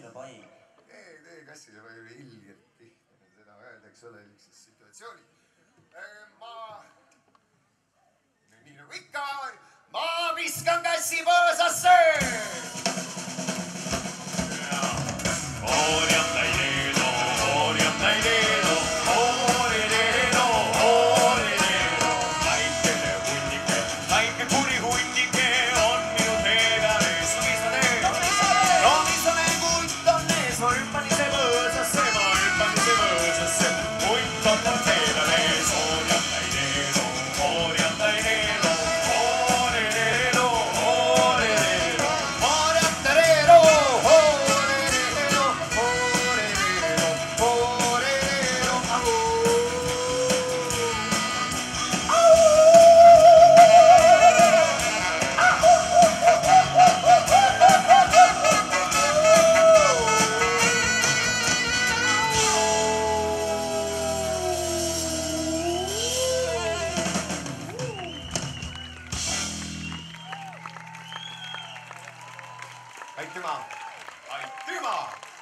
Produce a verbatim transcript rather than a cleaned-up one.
kassile pai. Tee, tee kassile pai oli ilgelt tihti, seda öeldaks ole ükses situatsiooni. Ma, nii nagu ikka, ma viskan kassi põõsasse! Aitüma! Aitüma!